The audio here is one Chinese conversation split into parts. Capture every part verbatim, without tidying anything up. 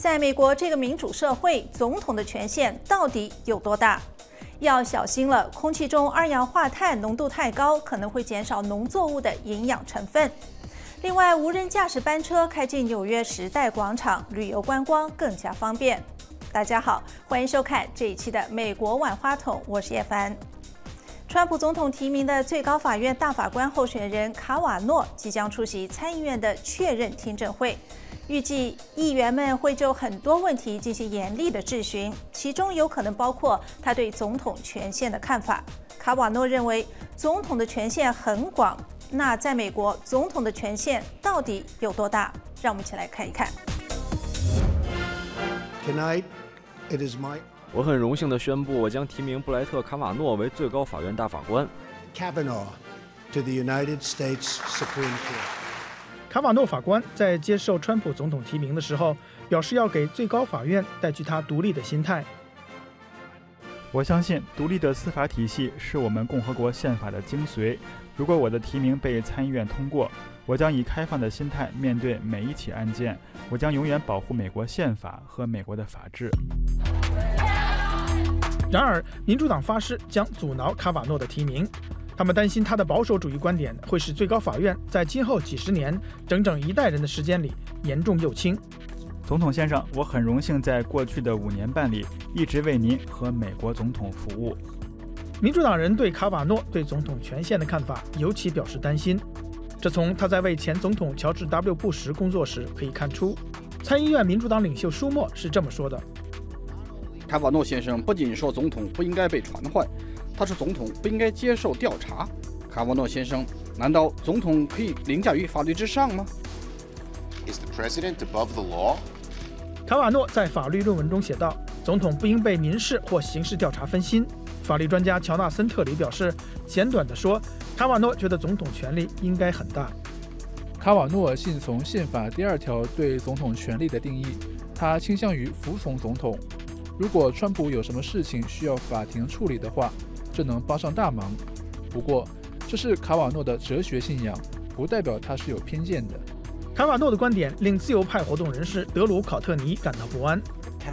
在美国这个民主社会，总统的权限到底有多大？要小心了，空气中二氧化碳浓度太高，可能会减少农作物的营养成分。另外，无人驾驶班车开进纽约时代广场，旅游观光更加方便。大家好，欢迎收看这一期的美国晚话筒，我是叶凡。川普总统提名的最高法院大法官候选人卡瓦诺即将出席参议院的确认听证会。预计议员们会就很多问题进行严厉的质询，其中有可能包括他对总统权限的看法。卡瓦诺认为总统的权限很广，那在美国，总统的权限到底有多大？让我们一起来看一看。 Tonight, it is my 我很荣幸地宣布，我将提名布莱特·卡瓦诺为最高法院大法官。 Kavanaugh to the United States Supreme Court. 卡瓦诺法官在接受川普总统提名的时候，表示要给最高法院带去他独立的心态。 我相信独立的司法体系是我们共和国宪法的精髓。如果我的提名被参议院通过，我将以开放的心态面对每一起案件。我将永远保护美国宪法和美国的法治。 然而，民主党发誓将阻挠卡瓦诺的提名。他们担心他的保守主义观点会使最高法院在今后几十年、整整一代人的时间里严重右倾。 总统先生，我很荣幸在过去的五年半里一直为您和美国总统服务。 民主党人对卡瓦诺对总统权限的看法尤其表示担心，这从他在为前总统乔治 W 布什工作时可以看出。参议院民主党领袖舒默是这么说的： 卡瓦诺先生不仅说总统不应该被传唤，他说总统不应该接受调查。卡瓦诺先生，难道总统可以凌驾于法律之上吗？ Is the president above the law? 卡瓦诺在法律论文中写道，总统不应被民事或刑事调查分心。法律专家乔纳森特里表示，简短地说，卡瓦诺觉得总统权力应该很大。 卡瓦诺信从宪法第二条对总统权力的定义，他倾向于服从总统。如果川普有什么事情需要法庭处理的话，这能帮上大忙。不过，这是卡瓦诺的哲学信仰，不代表他是有偏见的。 卡瓦诺的观点令自由派活动人士德鲁考特尼感到不安。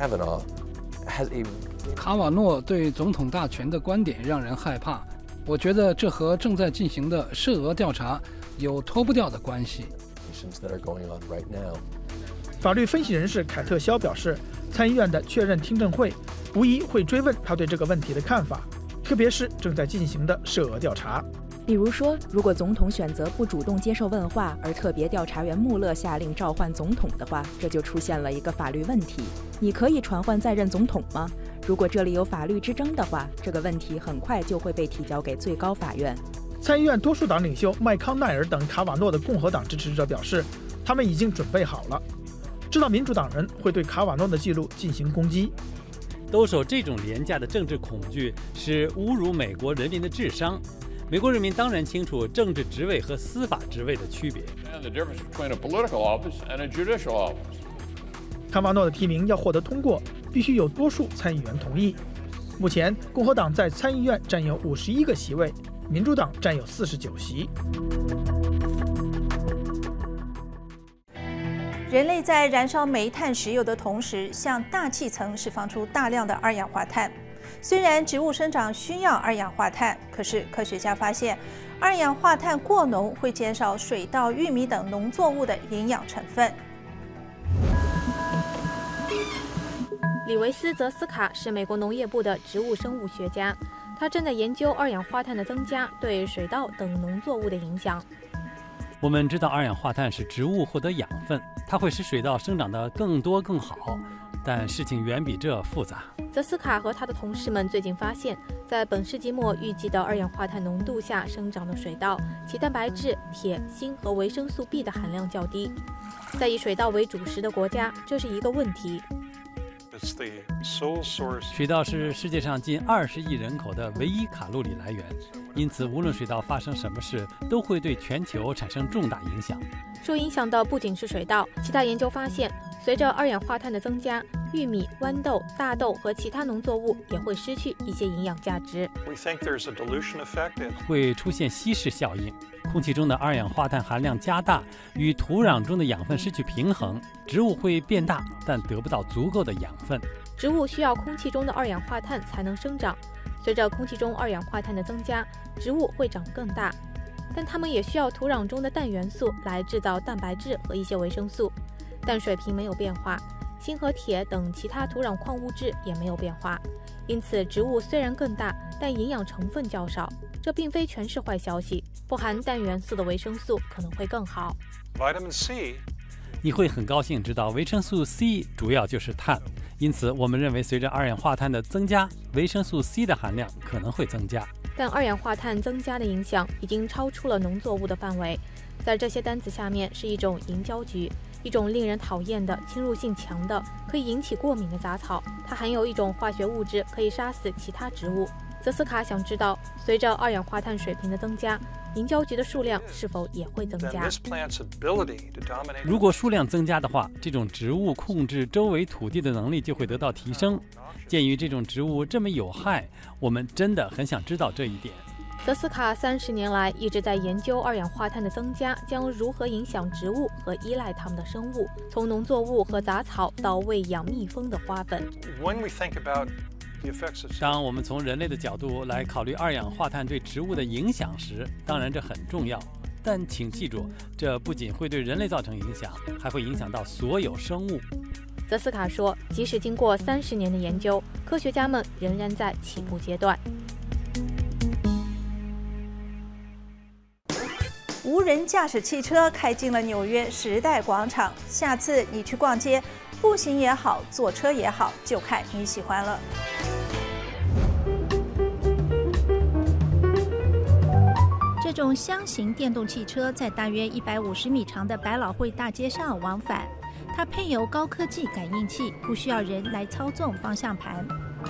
卡瓦诺对总统大权的观点让人害怕，我觉得这和正在进行的涉俄调查有脱不掉的关系。 法律分析人士凯特肖表示，参议院的确认听证会无疑会追问他对这个问题的看法，特别是正在进行的涉俄调查。 比如说，如果总统选择不主动接受问话，而特别调查员穆勒下令召唤总统的话，这就出现了一个法律问题：你可以传唤在任总统吗？如果这里有法律之争的话，这个问题很快就会被提交给最高法院。 参议院多数党领袖麦康奈尔等卡瓦诺的共和党支持者表示，他们已经准备好了，知道民主党人会对卡瓦诺的记录进行攻击。 兜售这种廉价的政治恐惧是侮辱美国人民的智商。美国人民当然清楚政治职位和司法职位的区别。 卡瓦诺的提名要获得通过，必须有多数参议员同意。目前，共和党在参议院占有五十一个席位，民主党占有四十九席。 人类在燃烧煤炭、石油的同时，向大气层释放出大量的二氧化碳。虽然植物生长需要二氧化碳，可是科学家发现，二氧化碳过浓会减少水稻、玉米等农作物的营养成分。 李维斯·泽斯卡是美国农业部的植物生物学家，他正在研究二氧化碳的增加对水稻等农作物的影响。 我们知道二氧化碳使植物获得养分，它会使水稻生长得更多更好，但事情远比这复杂。 泽斯卡和他的同事们最近发现，在本世纪末预计的二氧化碳浓度下生长的水稻，其蛋白质、铁、锌和维生素 B 的含量较低。在以水稻为主食的国家，这是一个问题。 水稻是世界上近二十亿人口的唯一卡路里来源，因此无论水稻发生什么事，都会对全球产生重大影响。 受影响的不仅是水稻，其他研究发现，随着二氧化碳的增加， 玉米、豌豆、大豆和其他农作物也会失去一些营养价值。 会出现稀释效应，空气中的二氧化碳含量加大，与土壤中的养分失去平衡，植物会变大，但得不到足够的养分。 植物需要空气中的二氧化碳才能生长，随着空气中二氧化碳的增加，植物会长更大。但它们也需要土壤中的氮元素来制造蛋白质和一些维生素，氮水平没有变化，锌和铁等其他土壤矿物质也没有变化。因此，植物虽然更大，但营养成分较少。这并非全是坏消息，富含氮元素的维生素可能会更好。 Vitamin C， 你会很高兴知道维生素 C 主要就是碳，因此我们认为随着二氧化碳的增加，维生素 C 的含量可能会增加。 但二氧化碳增加的影响已经超出了农作物的范围。在这些单子下面是一种银胶菊，一种令人讨厌的、侵入性强的、可以引起过敏的杂草。它含有一种化学物质，可以杀死其他植物。泽斯卡想知道，随着二氧化碳水平的增加，银胶菊的数量是否也会增加？ 如果数量增加的话，这种植物控制周围土地的能力就会得到提升。鉴于这种植物这么有害，我们真的很想知道这一点。 泽斯卡三十年来一直在研究二氧化碳的增加将如何影响植物和依赖它们的生物，从农作物和杂草到喂养蜜蜂的花粉。 当我们从人类的角度来考虑二氧化碳对植物的影响时，当然这很重要。但请记住，这不仅会对人类造成影响，还会影响到所有生物。 泽斯卡说，即使经过三十年的研究，科学家们仍然在起步阶段。 无人驾驶汽车开进了纽约时代广场，下次你去逛街，步行也好，坐车也好，就看你喜欢了。这种箱型电动汽车在大约一百五十米长的百老汇大街上往返，它配有高科技感应器，不需要人来操纵方向盘。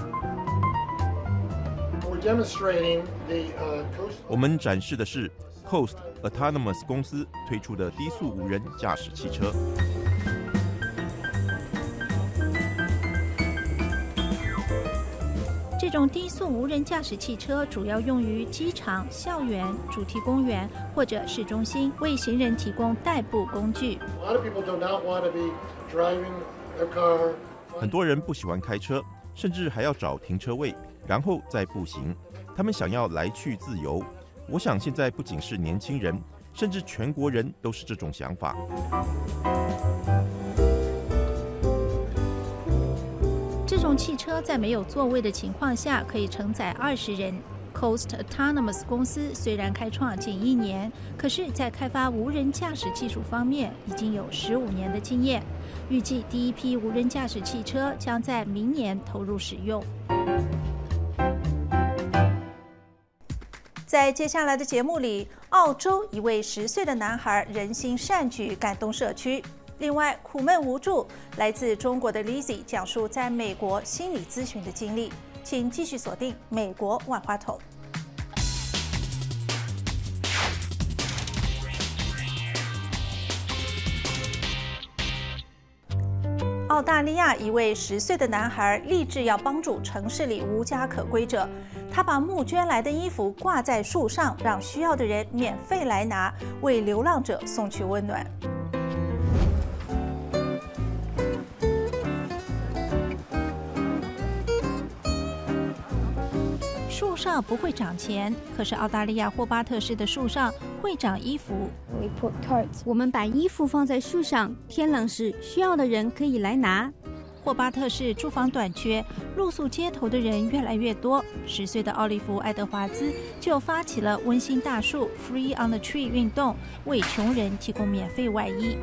我们展示的是 Coast Autonomous 公司推出的低速无人驾驶汽车。 这种低速无人驾驶汽车主要用于机场、校园、主题公园或者市中心，为行人提供代步工具。 很多人不喜欢开车，甚至还要找停车位，然后再步行。他们想要来去自由。我想现在不仅是年轻人，甚至全国人都是这种想法。 这种汽车在没有座位的情况下可以承载二十人。Coast Autonomous 公司虽然开创仅一年，可是在开发无人驾驶技术方面已经有十五年的经验。预计第一批无人驾驶汽车将在明年投入使用。在接下来的节目里，澳洲一位十岁的男孩人心善举，感动社区。另外，苦闷无助，来自中国的 Lizzie 讲述在美国心理咨询的经历。请继续锁定《美国万花筒》。澳大利亚一位十岁的男孩立志要帮助城市里无家可归者，他把募捐来的衣服挂在树上，让需要的人免费来拿，为流浪者送去温暖。树上不会长钱，可是澳大利亚霍巴特市的树上会长衣服。 我们把衣服放在树上，天冷时需要的人可以来拿。 霍巴特市住房短缺，露宿街头的人越来越多。十岁的奥利弗·爱德华兹就发起了温馨大树 （Free on the Tree） 运动，为穷人提供免费外衣。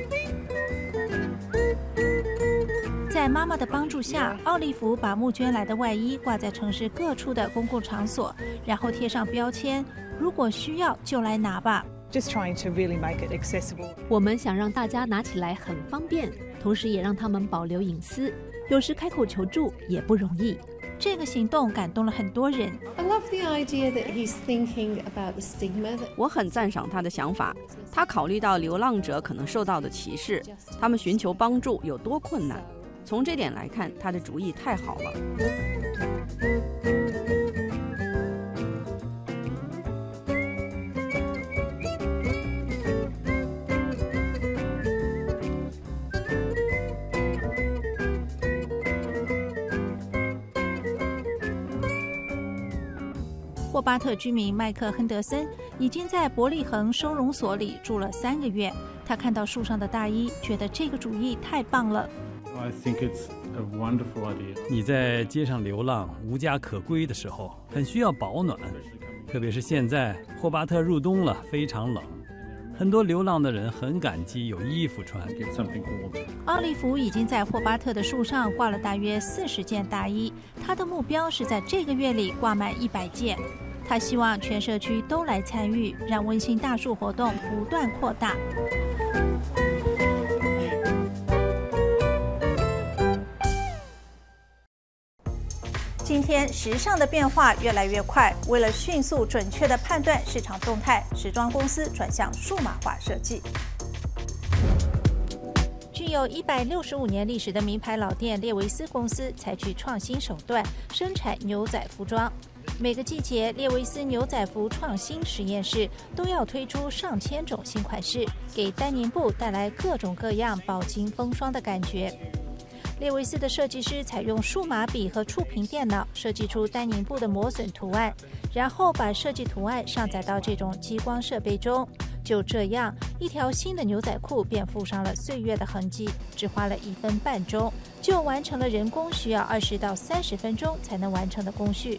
在妈妈的帮助下，奥利弗把募捐来的外衣挂在城市各处的公共场所，然后贴上标签：如果需要就来拿吧。 我们想让大家拿起来很方便，同时也让他们保留隐私。有时开口求助也不容易。 这个行动感动了很多人。 我很赞赏他的想法，他考虑到流浪者可能受到的歧视，他们寻求帮助有多困难。 从这点来看，他的主意太好了。 霍巴特居民麦克亨德森已经在伯利恒收容所里住了三个月。他看到树上的大衣，觉得这个主意太棒了。 I think it's a wonderful idea. 你在街上流浪、无家可归的时候，很需要保暖，特别是现在霍巴特入冬了，非常冷。很多流浪的人很感激有衣服穿。 奥利弗已经在霍巴特的树上挂了大约四十件大衣，他的目标是在这个月里挂满一百件。他希望全社区都来参与，让温馨大树活动不断扩大。今天时尚的变化越来越快，为了迅速准确地判断市场动态，时装公司转向数码化设计。具有一百六十五年历史的名牌老店列维斯公司采取创新手段生产牛仔服装。每个季节，列维斯牛仔服创新实验室都要推出上千种新款式，给丹宁布带来各种各样饱经风霜的感觉。列维斯的设计师采用数码笔和触屏电脑设计出丹宁布的磨损图案，然后把设计图案上载到这种激光设备中。就这样，一条新的牛仔裤便附上了岁月的痕迹，只花了一分半钟，就完成了人工需要二十到三十分钟才能完成的工序。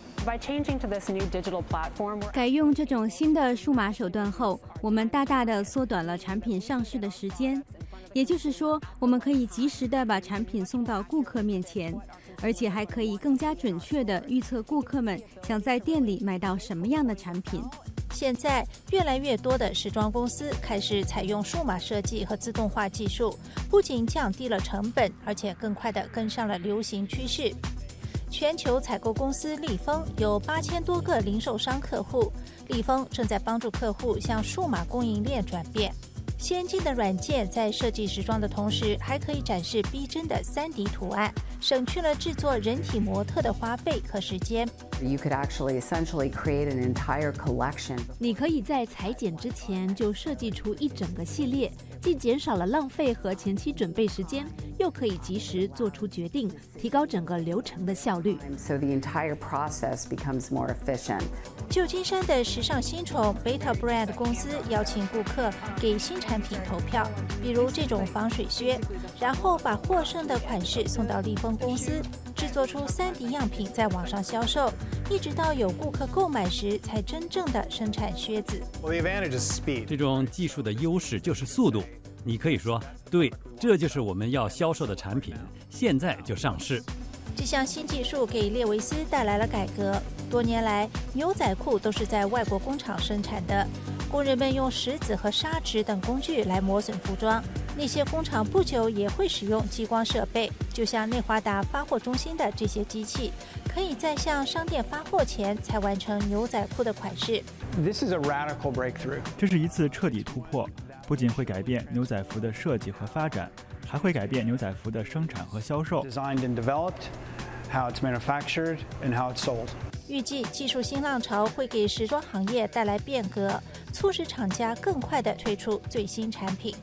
改用这种新的数码手段后，我们大大的缩短了产品上市的时间。也就是说，我们可以及时的把产品送到顾客面前，而且还可以更加准确地预测顾客们想在店里买到什么样的产品。 现在，越来越多的时装公司开始采用数码设计和自动化技术，不仅降低了成本，而且更快地跟上了流行趋势。全球采购公司立丰有八千多个零售商客户，立丰正在帮助客户向数码供应链转变。先进的软件在设计时装的同时，还可以展示逼真的 三 D 图案，省去了制作人体模特的花费和时间。 You could actually essentially create an entire collection. 你可以在裁剪之前就设计出一整个系列，既减少了浪费和前期准备时间，又可以及时做出决定，提高整个流程的效率。 So the entire process becomes more efficient. 旧金山的时尚新宠 Beta Brand 公司邀请顾客给新产品投票，比如这种防水靴，然后把获胜的款式送到立丰公司，制作出 三 D 样品在网上销售，一直到有顾客购买时才真正的生产靴子。 这种技术的优势就是速度。你可以说，对，这就是我们要销售的产品，现在就上市。 这项新技术给列维斯带来了改革。多年来，牛仔裤都是在外国工厂生产的，工人们用石子和砂纸等工具来磨损服装。那些工厂不久也会使用激光设备，就像内华达发货中心的这些机器，可以在向商店发货前才完成牛仔裤的款式。 This is a radical breakthrough. 这是一次彻底突破，不仅会改变牛仔服的设计和发展，还会改变牛仔服的生产和销售。 Designed and developed, how it's manufactured, and how it's sold. 预计技术新浪潮会给时装行业带来变革，促使厂家更快地推出最新产品。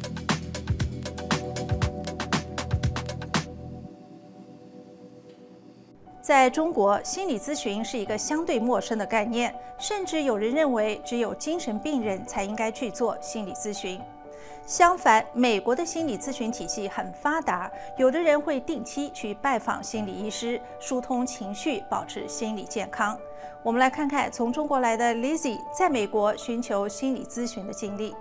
在中国，心理咨询是一个相对陌生的概念，甚至有人认为只有精神病人才应该去做心理咨询。相反，美国的心理咨询体系很发达，有的人会定期去拜访心理医师，疏通情绪，保持心理健康。我们来看看从中国来的 Lizzie 在美国寻求心理咨询的经历。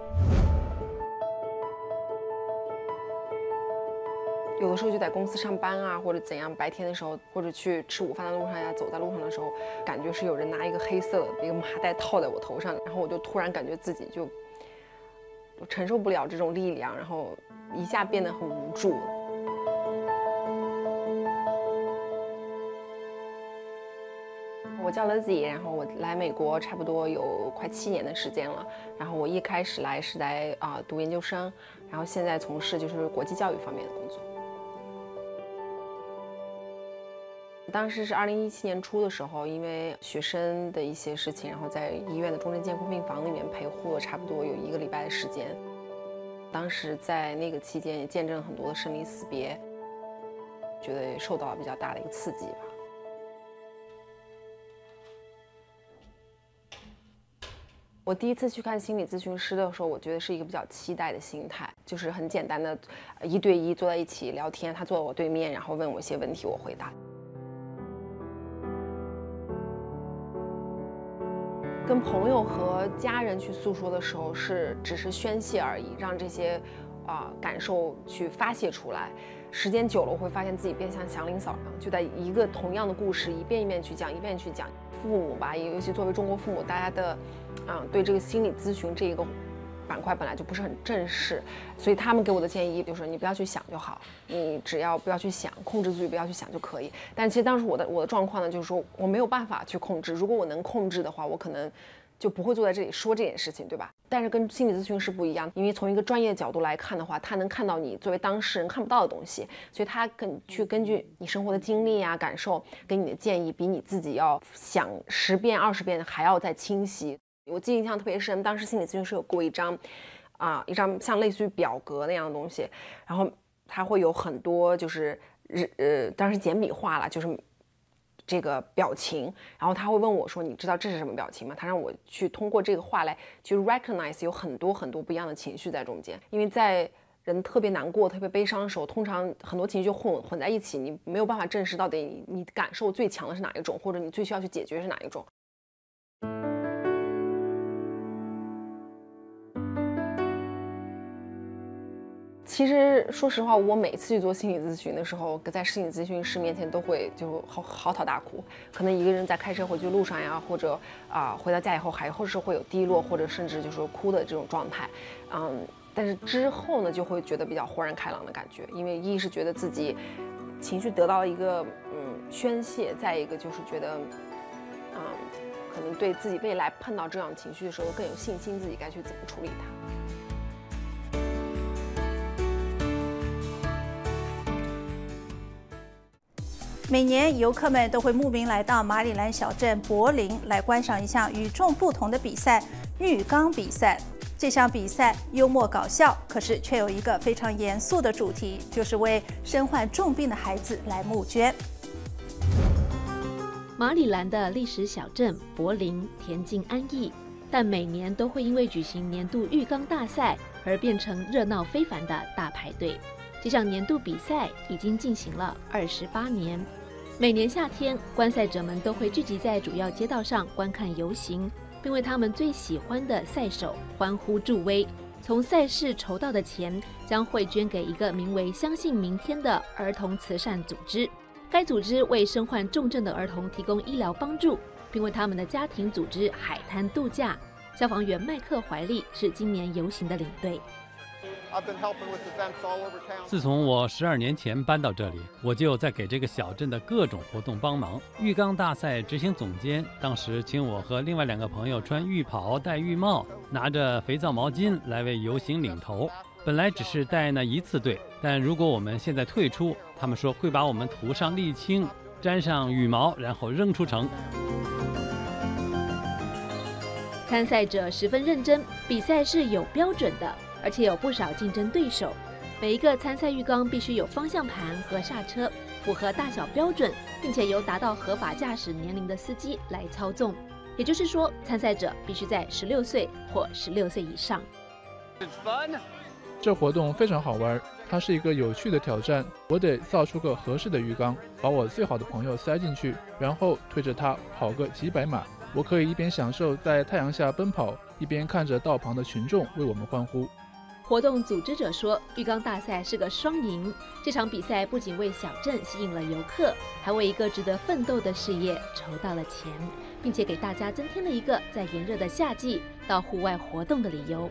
有的时候就在公司上班啊，或者怎样，白天的时候，或者去吃午饭的路上呀，走在路上的时候，感觉是有人拿一个黑色的一个麻袋套在我头上，然后我就突然感觉自己就我承受不了这种力量，然后一下变得很无助。我叫 Lizzie， 然后我来美国差不多有快七年的时间了。然后我一开始来是来啊、呃、读研究生，然后现在从事就是国际教育方面的工作。 当时是二零一七年初的时候，因为学生的一些事情，然后在医院的重症监护病房里面陪护了差不多有一个礼拜的时间。当时在那个期间也见证了很多的生离死别，觉得也受到了比较大的一个刺激吧。我第一次去看心理咨询师的时候，我觉得是一个比较期待的心态，就是很简单的一对一坐在一起聊天，他坐在我对面，然后问我一些问题，我回答。跟朋友和家人去诉说的时候，是只是宣泄而已，让这些啊、呃、感受去发泄出来。时间久了，我会发现自己变像祥林嫂一样，就在一个同样的故事一遍一遍去讲，一遍去讲。父母吧，尤其作为中国父母，大家的，嗯，对这个心理咨询这一个板块本来就不是很正式，所以他们给我的建议就是你不要去想就好，你只要不要去想，控制自己不要去想就可以。但其实当时我的我的状况呢，就是说我没有办法去控制，如果我能控制的话，我可能就不会坐在这里说这件事情，对吧？但是跟心理咨询师不一样，因为从一个专业角度来看的话，他能看到你作为当事人看不到的东西，所以他根去根据你生活的经历啊、感受，给你的建议比你自己要想十遍、二十遍还要再清晰。我记忆印象特别深，当时心理咨询师有给我一张，啊、呃，一张像类似于表格那样的东西，然后它会有很多就是呃，当时简笔画了，就是。这个表情，然后他会问我说：“你知道这是什么表情吗？”他让我去通过这个话来去 recognize 有很多很多不一样的情绪在中间，因为在人特别难过、特别悲伤的时候，通常很多情绪就混混在一起，你没有办法证实到底你你感受最强的是哪一种，或者你最需要去解决是哪一种。其实说实话，我每次去做心理咨询的时候，在心理咨询师面前都会就嚎嚎啕大哭，可能一个人在开车回去路上呀，或者啊、呃、回到家以后，还或是会有低落，或者甚至就是哭的这种状态，嗯，但是之后呢，就会觉得比较豁然开朗的感觉，因为一是觉得自己情绪得到了一个嗯宣泄，再一个就是觉得嗯可能对自己未来碰到这样情绪的时候更有信心，自己该去怎么处理它。 每年游客们都会慕名来到马里兰小镇柏林来观赏一项与众不同的比赛——浴缸比赛。这项比赛幽默搞笑，可是却有一个非常严肃的主题，就是为身患重病的孩子来募捐。 马里兰的历史小镇柏林恬静安逸，但每年都会因为举行年度浴缸大赛而变成热闹非凡的大排队。这项年度比赛已经进行了二十八年。每年夏天，观赛者们都会聚集在主要街道上观看游行，并为他们最喜欢的赛手欢呼助威。从赛事筹到的钱将会捐给一个名为“相信明天”的儿童慈善组织。该组织为身患重症的儿童提供医疗帮助，并为他们的家庭组织海滩度假。消防员麦克怀利是今年游行的领队。 自从我十二年前搬到这里，我就在给这个小镇的各种活动帮忙。浴缸大赛执行总监当时请我和另外两个朋友穿浴袍、戴浴帽，拿着肥皂毛巾来为游行领头。本来只是带那一次队，但如果我们现在退出，他们说会把我们涂上沥青，沾上羽毛，然后扔出城。 参赛者十分认真，比赛是有标准的，而且有不少竞争对手。每一个参赛浴缸必须有方向盘和刹车，符合大小标准，并且由达到合法驾驶年龄的司机来操纵。也就是说，参赛者必须在十六岁或十六岁以上。 这活动非常好玩，它是一个有趣的挑战。我得造出个合适的浴缸，把我最好的朋友塞进去，然后推着它跑个几百码。我可以一边享受在太阳下奔跑，一边看着道旁的群众为我们欢呼。 活动组织者说，浴缸大赛是个双赢。这场比赛不仅为小镇吸引了游客，还为一个值得奋斗的事业筹到了钱，并且给大家增添了一个在炎热的夏季到户外活动的理由。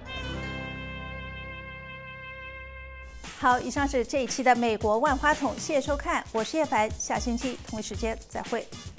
好，以上是这一期的美国万花筒，谢谢收看，我是叶凡，下星期同一时间再会。